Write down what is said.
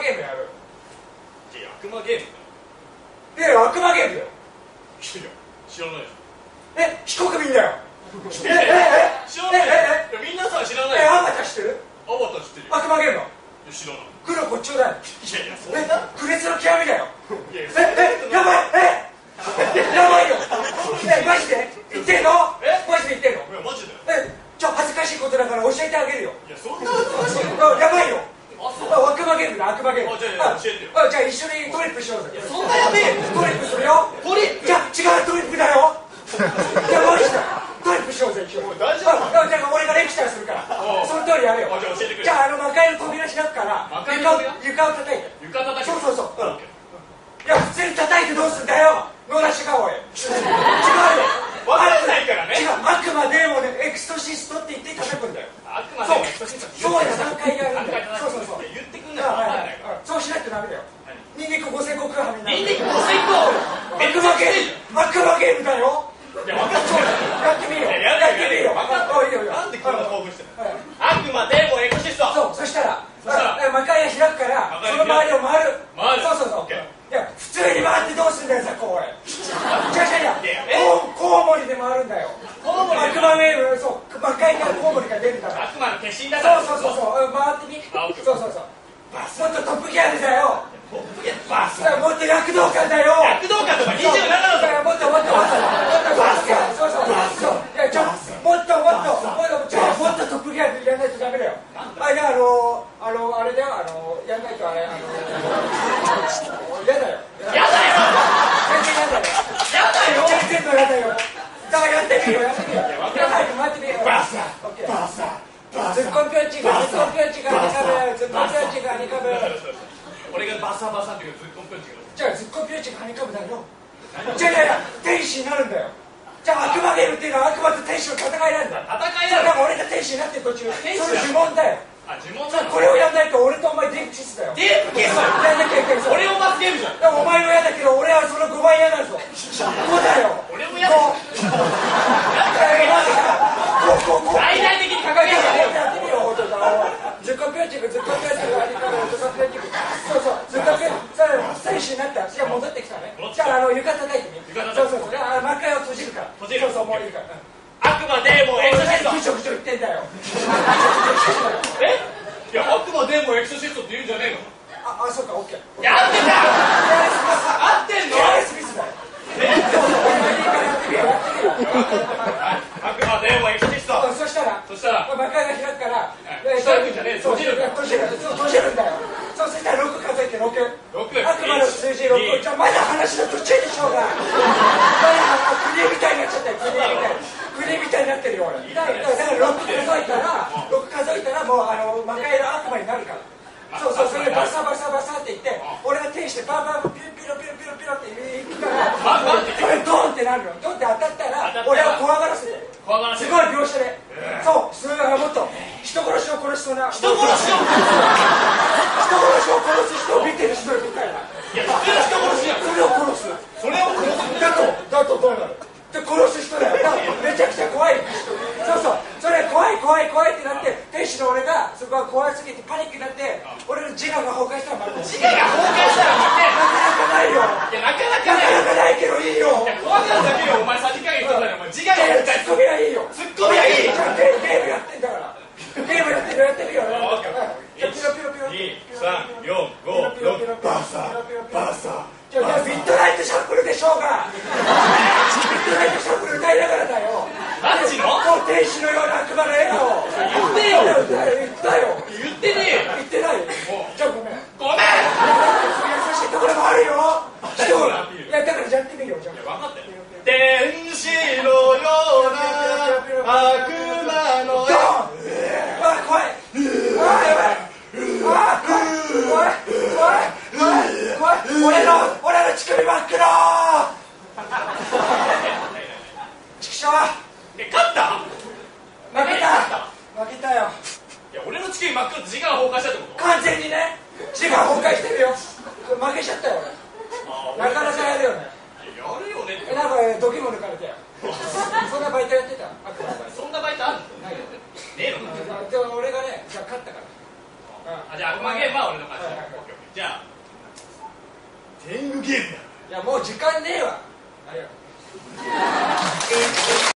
ゲームやる。 いや悪魔ゲームいやいや悪魔ゲームよ。 いや知らないでし非国民だよ。 ょ。知らないみんなさ知らないアバター知ってる？ アバター知ってるよ。 悪魔ゲームの知らない。 黒こっちょうだい。 いやいやそんな苦烈の極みだよ。 いややばいやばいよ。マジで言ってんの？マジで言ってんの？ いやマジだよ。 恥ずかしいことだから教えてあげるよ。 いやそんな恥ずかしいやばいよ。 あそう悪魔ゲームだ悪魔ゲーム。 じゃあ教えてよ。 じゃあ一緒にトリップしようぜ。 いやそんなやべえよ。 トリップするよ。 トリップじゃあ違うトリップだよ。いやマジだ。トリップしようぜ一緒に。 大丈夫？ じゃあ俺がレクチャーするからその通りやれよ。 じゃあ教えてくれ。 じゃあ魔界の扉開くから床を叩いて。 床叩き。 そういや普通に叩いてどうすんだよ野田市顔へ。違うよ。 分かんないからね。 違う悪魔デーモンでエクソシストって言って叩くんだよ。 悪魔でもエクソシストってそうや3回やるんだよ。そう言ってくんないと分かんないから。 そうしないとダメだよ。ニンニク5000個食うはめになる。 ニンニク5000個めっちゃ悪魔ゲームだよ。 いや分かっちゃうやってみよう。 やってみよう。 分かった。いいよ。 なんでこんな興奮してるの？悪魔デーモンエクソシスト。 そうそしたら魔界が開くからその周りを回る。そういや普通に回ってどうすんだよさこれ。コウモリで回るんだよ。悪魔ウェーブ。そう魔界からコウモリが出るから。 悪魔の化身だから。 そう回ってみ。そうもっとトップギアでだよ。 トップギアバスもっと躍動感だよ。 躍動感とか27のもっとバスそういやもっとトップギアでやらないとダメだよ。あれだよやんないとあれ嫌だよ。全然嫌だよ。だからやってみよう。回ってみよう。バサズッコンピョンチが2株。 俺がバサバサって言うズッコンピョンチが。 じゃあズッコンピョンチがハニカムだよ。じゃあ天使になるんだよ。じゃあ悪魔ゲームっていうのは悪魔と天使の戦いなんだ。 戦いなの？ だから俺が天使になってる途中その呪文だよ。 呪文だ。 これをやんないと俺とお前ディープキスだよ。 ディープキスやんなきゃいけない。 俺を罰ゲームじゃん。 でもお前も嫌だけど俺はその5倍嫌だぞ。そうだよ。 俺も嫌だよ。大々的に掲げるやってみよう。ズッコンピョンチングそうズッコンピョン選手になったらじゃあ戻ってきたね。じゃあ床叩いてみ。そう魔界を閉じるから。そうもういいから。 悪魔デーモンエクソシスト。 ぐちょぐちょ言ってんだよ。 いや悪魔デーモンエクソシストって言うんじゃねえの？ そうかオッケー。 やってた。合ってんの？ スミスだよ。 悪魔デーモンエクソシスト。 そしたら魔界が開くから開くんじゃねえ。閉じるんだよ。 そうそしたら6数えて6。悪魔の数字6。じゃあまだ話の途中でしょうが。国みたいになっちゃったよ。国みたいになってるよ俺。だから6数えたらもう魔界の悪魔になるから。それでバサって言って俺が天使でバンピロって行くからそれドンってなるの。ドンって当たったら俺を怖がらせてすごい描写で。そうすごいもっと人殺しを殺しそうな人殺しを殺す人を見てる人みたいな。 いや普通の人殺しやん。それを殺すだとどうなる？で殺す人だよ。めちゃくちゃ怖い人。それ怖いってなって天使の俺がそこが怖すぎてパニックになって俺の自我が崩壊したら負け。 自我が崩壊したら負け。 なかなかないよ。 いやなかなかないけどいいよ。 怖がるだけでお前さじ加減しとったらお前自我が崩壊。 ツッコミはいいよ。 ツッコミはいい。 ゲームやってんだから。ゲームやってみよう。じゃあピロ 2、3、4、5、6バサ。 じゃあビットナイトシャッフルでしょうが。ビットナイトシャッフル歌いながらだよ。 マジの？ 天使のような悪魔の笑顔。言ってねえよ。言ってない。じゃあごめん。優しいところもあるよ。いやだからやってみよう。じゃあ分かったよ。天使のような悪魔の笑顔。 怖い。俺の乳首真っ黒。チキショー。 勝った？ 負けたよ。 いや俺の乳首真っ黒って自我が崩壊したってこと？ 完全にね自我崩壊してるよ。負けちゃったよ俺。なかなかやるよね。 やるよねって。 なんかドキも抜かれてよ。そんなバイトやってた？ そんなバイトあるの？ ないよ。 ねえのか。 でも俺がねじゃあ勝ったから。 じゃあ悪魔ゲームは俺の勝ち。じじゃあ天狗ゲームだ。 いやもう時間ねえわ。ありがとう。